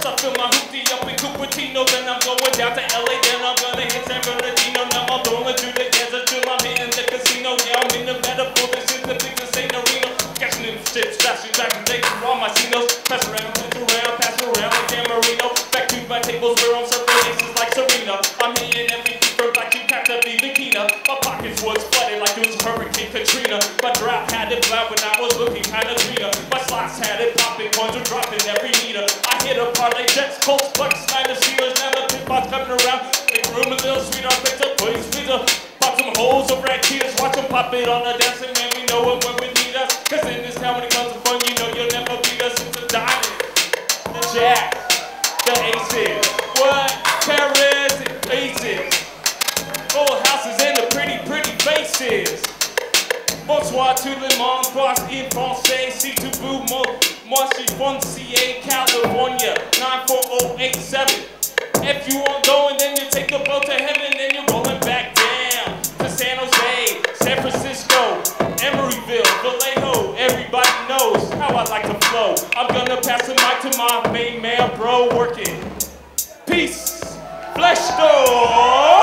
I fill my hoopty up in Cupertino, then I'm going down to LA, then I'm gonna hit San Bernardino. Now I'm throwing through the desert till I'm hitting the casino. Yeah, I'm in the metaphor, this is the biggest St. Reno. Catching them ships, flashing back and taking all my C-notes. Pass around like Dan Marino. Back to my tables where I'm serving aces like Serena. I'm hitting every from black to cat to even Kina. My pockets was flooded like it was Hurricane Katrina. My drop had it black when I was looking kinda greener. My slots had it popping, coins were dropping every meter. I hit a parlay, Jets, Colts, Bucks, Niners, Steelers. Now the pit boss coming around. Make room a little sweeter. I picked up plays, sweeter. Pop some holes over at Cheetahs. Watch them pop it on the dancing man. We know it when we need us. Cause in this town when it comes to fun, you know you'll never beat us. It's the diamond, the jack, the aces. What? Paris and aces. Full houses and the pretty faces. Bonsoir to le monde, boss in français. Si tu veux, moi je suis foncier, California, 94087. If you aren't going, then you take the boat to heaven, then you're rolling back down to San Jose, San Francisco, Emeryville, Vallejo. Everybody knows how I like to flow. I'm gonna pass the mic to my main man, bro, working. Peace, Flesh Store.